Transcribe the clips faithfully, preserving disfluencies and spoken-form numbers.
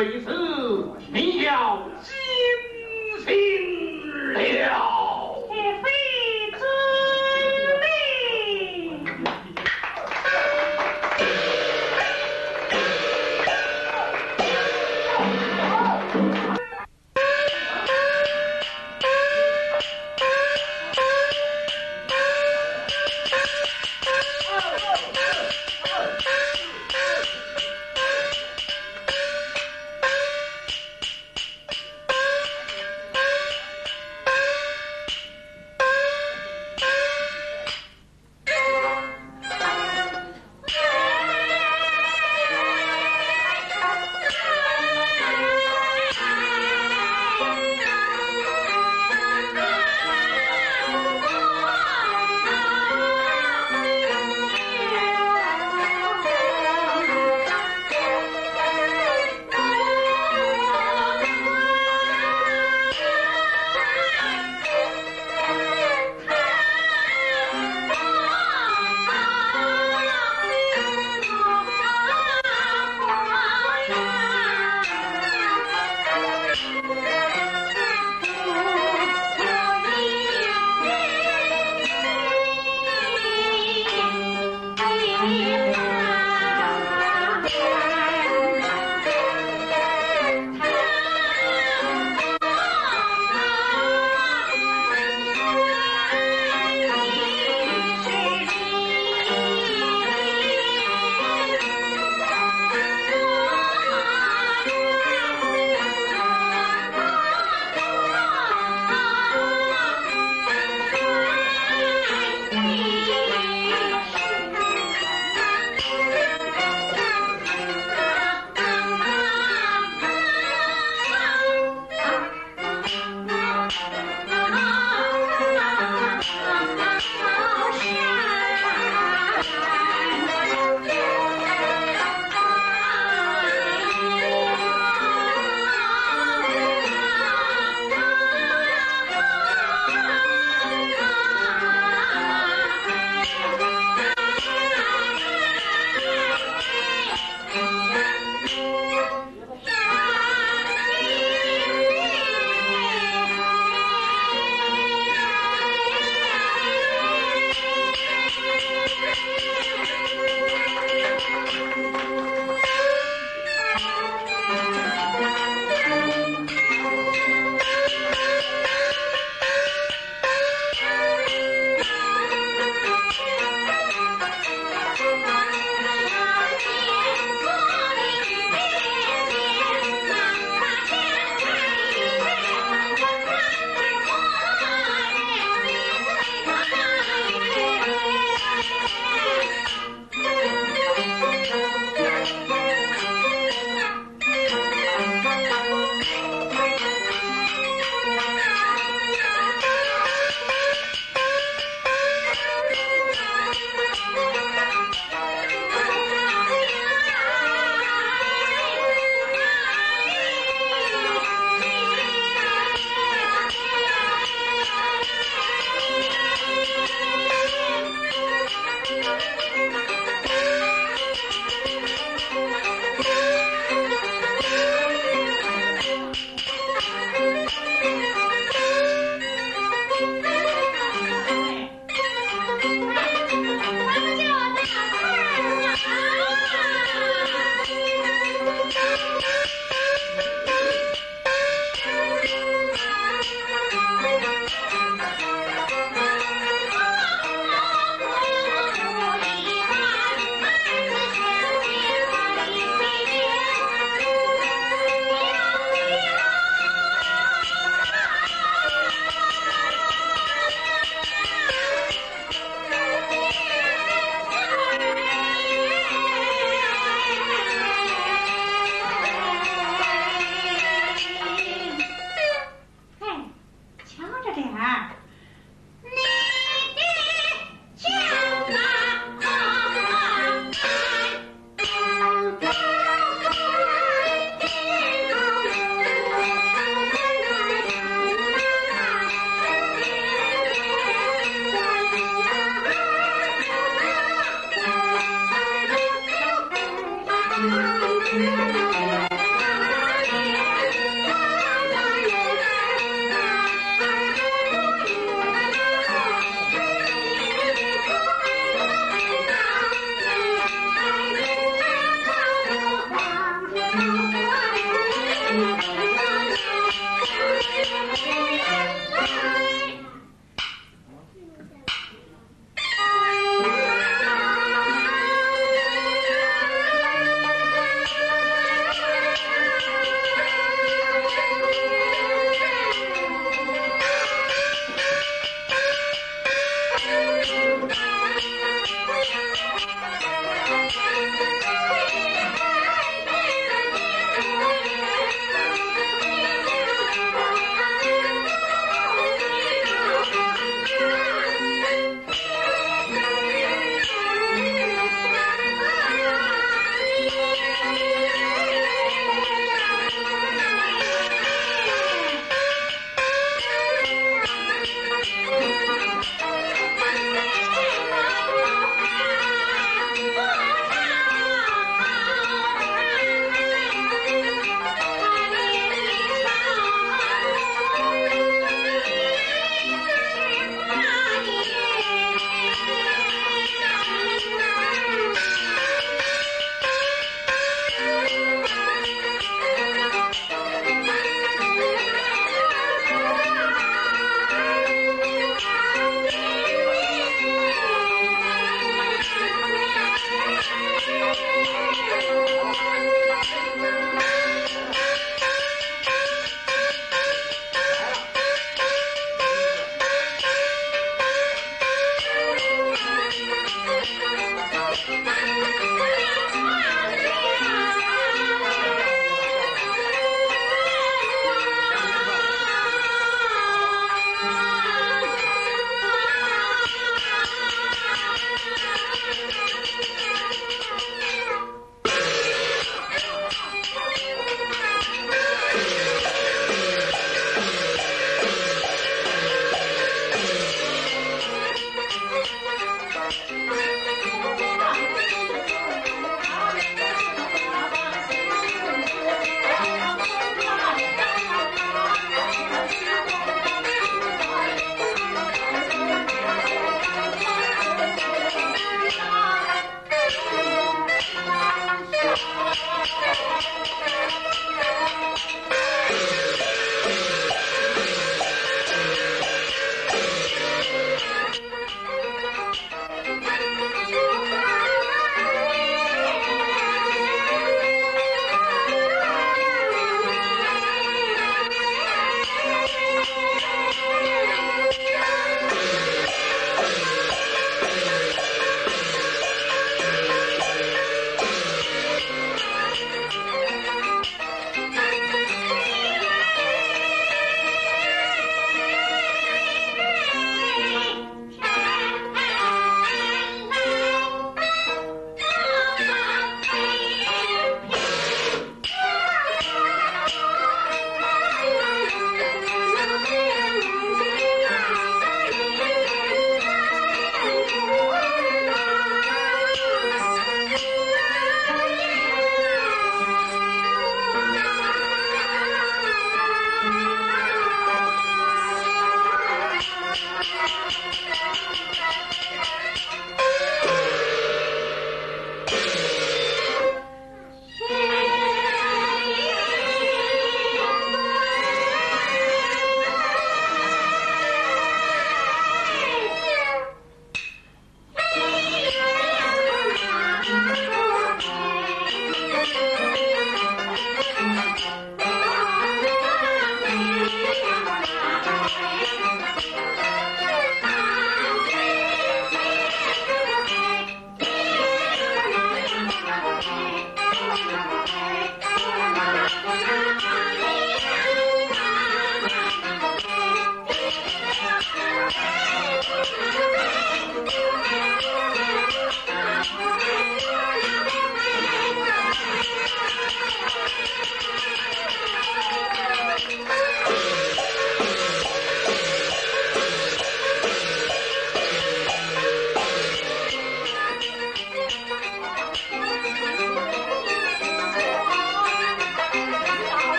为此你要谨慎了。 铁妃遵命。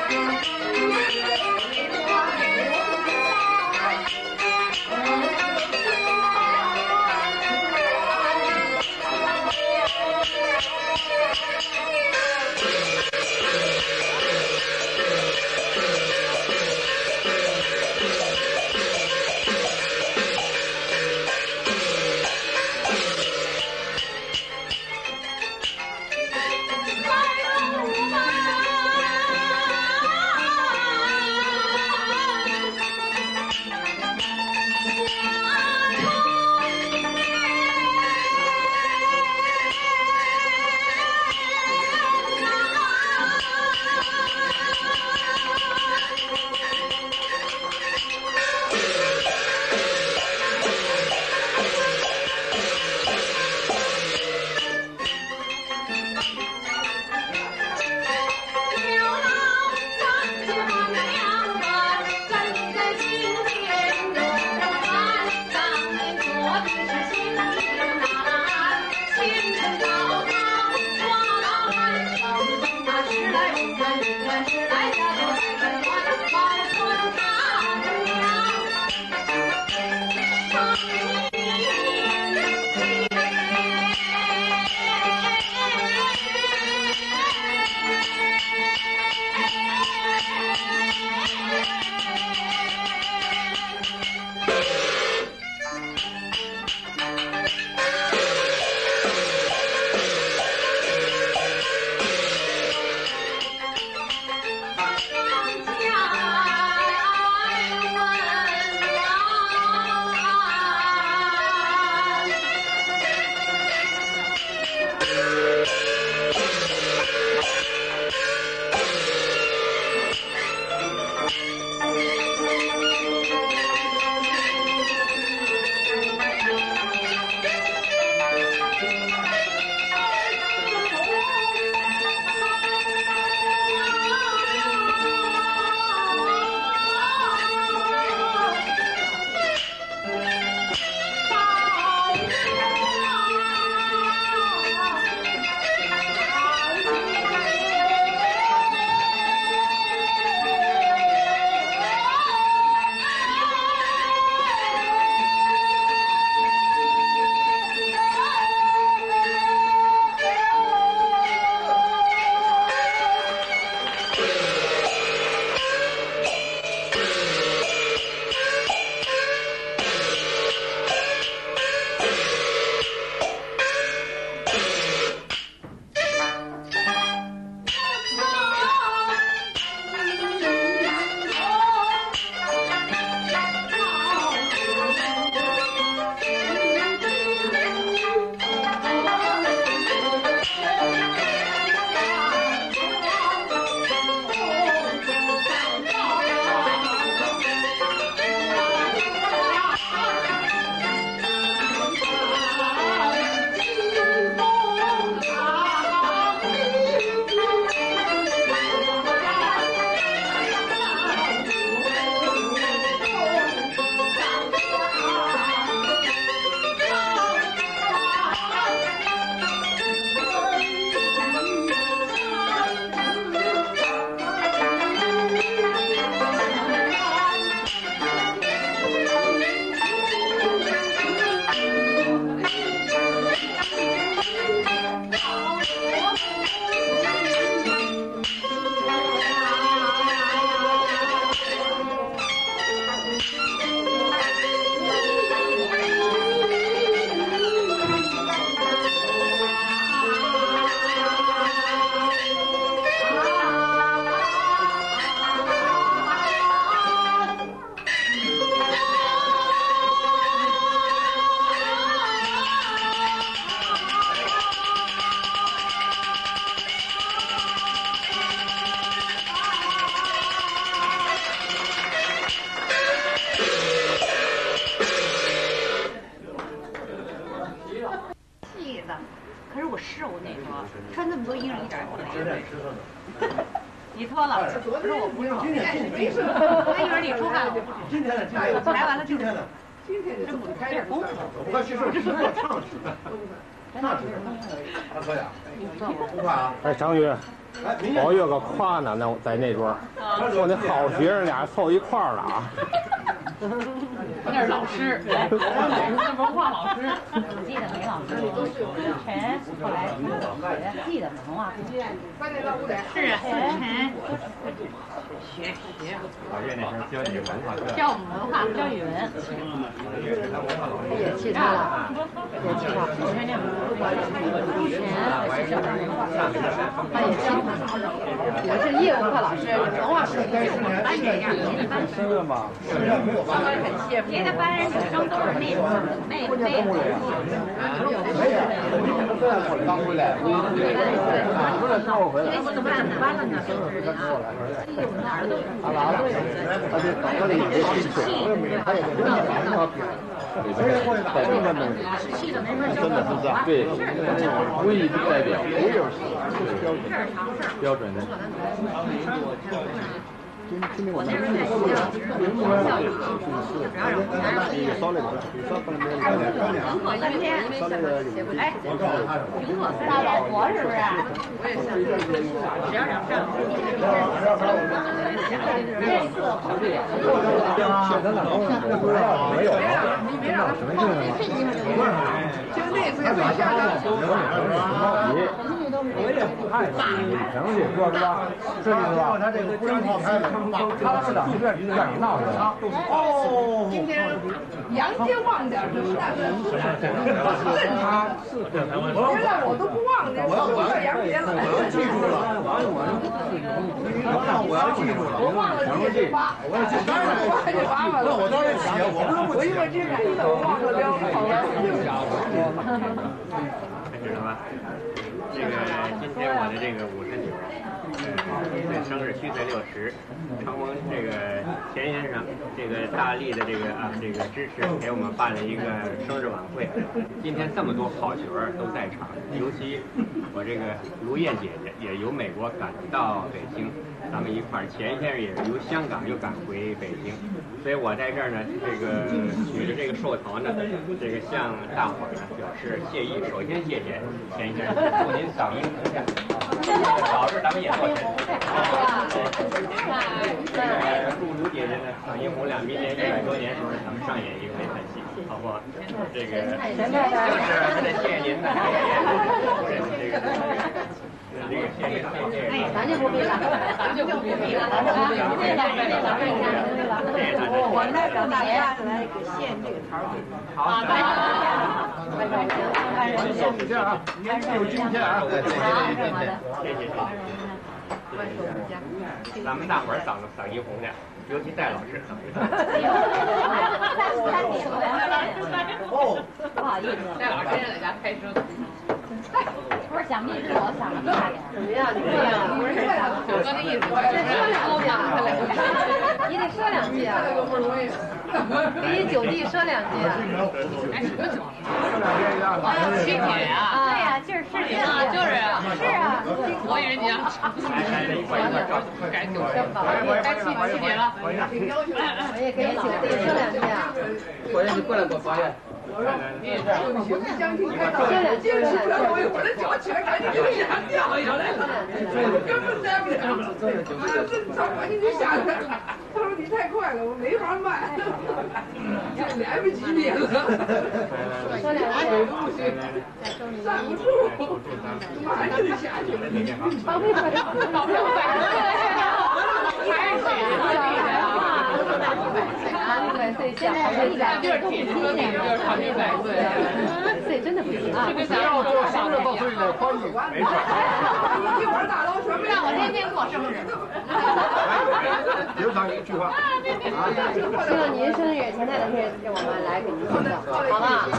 穿这么多衣裳一点也不累。你脱了，不是我不是我，我还以为你出汗了。 今天的，今天的， 来完了， 今天的， 今天的这么开点功夫。 我快去说，这是我唱去的。 可以啊，不怕啊。 哎，张宇，我有个夸呢，那在那桌，说那好学生俩凑一块儿了啊。 那是老师，那文化老师。我记得梅老师，陈后来学，记得文化。是啊，陈学学。 老岳那时候教你文化课， 教我们文化，教语文。 也气他了，也气他。 陈那他也教我是业务课老师，文化是跟是班这样，别的班身份嘛， 别的班人女生都是那种妹妹。 没有，刚回来，回来之后回来。 怎么怎么办了呢？就是哪儿都他来了，他就他得也进去，他也得让他表。而且会打这个东西，真的是这样。对，无意的代表，没有标准的。 我那时候在学校，校长不要让我们拿毕业。文科今天，哎，文科大老婆是不是？我也想，只要让上，这次好对呀。 没有，你没让他什么用吗？就那次没下的。我也不害怕，成绩说是吧？是是吧？他这个不让放开了，他是长院院长闹的。哦，今天杨杰忘点什么？他是原来我都不忘这，我要我要杨杰了，我要记住了，我要记住了，我忘了记十八，我要记当然我还得八了，我当然写，我不是不记，我因为这个我忘了标，好了， 知道吧？这个今天我的这个五十女，呃，生日虚岁六十，承蒙这个钱先生这个大力的这个啊这个支持，给我们办了一个生日晚会。今天这么多好角儿都在场，尤其我这个卢燕姐姐也由美国赶到北京，咱们一块儿。钱先生也是由香港又赶回北京，所以我在这儿呢，这个举着这个寿桃呢，这个向大伙儿呢表示谢意。首先谢谢钱先生，祝您嗓音红亮，老师咱们也做成。祝卢姐姐呢嗓音红亮，明年一百周年时候咱们上演一回看戏，好不好？这个就是谢谢您的这个这个。这个谢谢哎，咱就不必了，咱就不必了，咱就不必了，这两人这两人看，我我代表大家来给献这个桃给你。 好， 来，来，来， 就这样啊，您有今天啊， 谢谢谢谢谢谢，咱们大伙儿嗓子嗓音红亮，尤其戴老师嗓音。 哦，不好意思， 戴老师现在在家开车。 不是想密是我想的大点。怎么样？你怎么样？不是这样， 我哥的意思，说两句啊， 你得说两句啊，不容易。你得就地说两句啊。 哎，什么酒？啊，七姐啊！ 对呀，就是是啊，就是啊， 是啊。 我以为你要改酒声吧？该七七姐了。 我也可以就地说两句啊。 我让你过来给我发言。 说两句， 坚持不了，我一会儿的脚起来，赶紧就下掉下来了，根本待不了。哎，这早赶紧就下来了。他说你太快了，我没法卖，就来不及练了。 说两句， 站不住，马上就下去了。 宝贝，宝贝， 还是水啊！ 对对，现在一百就是铁车那个，就是长命百岁。对，真的不行啊！ 不要做生日报岁的欢迎，没事。 一会儿打捞全部让我天天过生日。 留上一句话。 希望您生日前两天让我们来给您送送，好吧？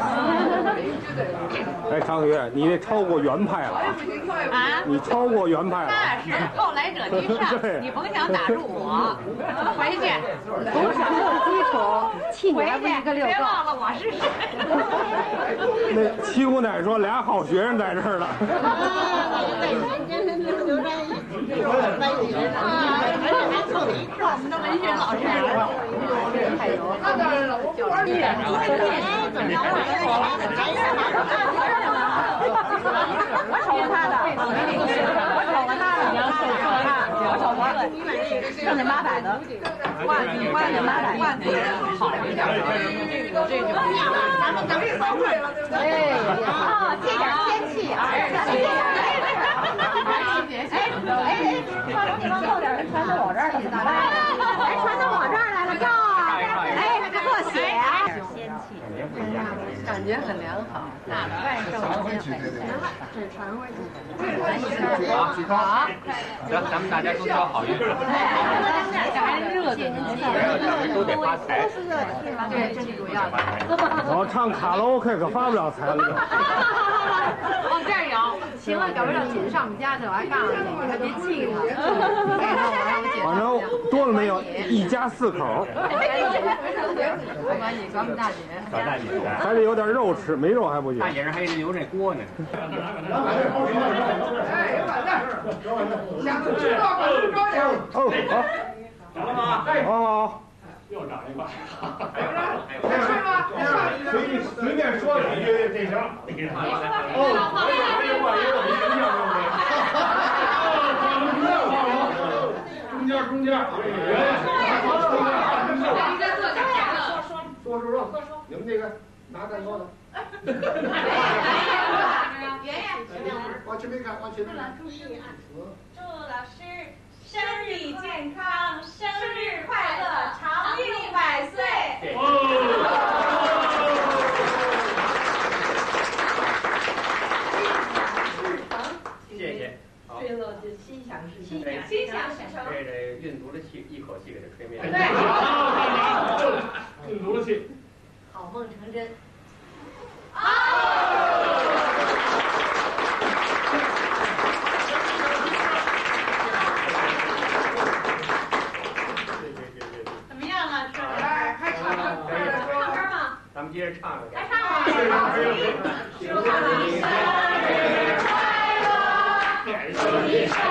哎，常宇，你这超过原派了啊！ 你超过原派了。 那是后来者居上，你甭想打住我。回去， 从小有基础，气你还不一个六个。 别忘了我是谁。 那七姑奶奶说俩好学生在这儿呢。 我们的文学老师。 那当然了，我不玩你。 我瞅过他的，我瞅过他的，你要瞅过他，我瞅过他，剩下八百的，万万的八百，万的好一点，这个这就不一样，咱们能收回了，对不对？啊，借点仙气啊！哎哎哎，化妆你往后点，传到我这儿了，哎，传到我这儿来了，哟，哎，这特写，仙气。 感觉很良好， 万寿千岁， 这传回去。 好，得咱们大家都交好运。 还热的， 咱们都得发财。 对，这是主要的。 我唱卡拉 OK 可发不了财了。 往这儿摇，行了，赶不上紧上我们家去，我还告诉你，你还别气我。 反正多了没有，一家四口。 不管你管我们大姐， 管大姐的， 还得有点肉吃，没肉还不行。 大姐这还得留这锅呢。 哎，完了，下次知道管住高点。 哦，好，好好。 又长一块。 是吗？ 随随便说两句这行。哦，我有我有我有我形象对不对？中间中间。说说说说，你们那个拿蛋糕的。 圆圆， 往前面看，往前面看。 注意啊！祝老师身体健康，生日快乐，长命百岁。 谢谢。好。 坠落就心想事成。 心想事成。 对着运足的气，一口气给它吹灭。 对，运足了气。 好梦成真。怎么样啊？这哎，还唱歌， 唱歌吗？ 咱们接着唱了。 来唱吧。祝你生日快乐，祝你生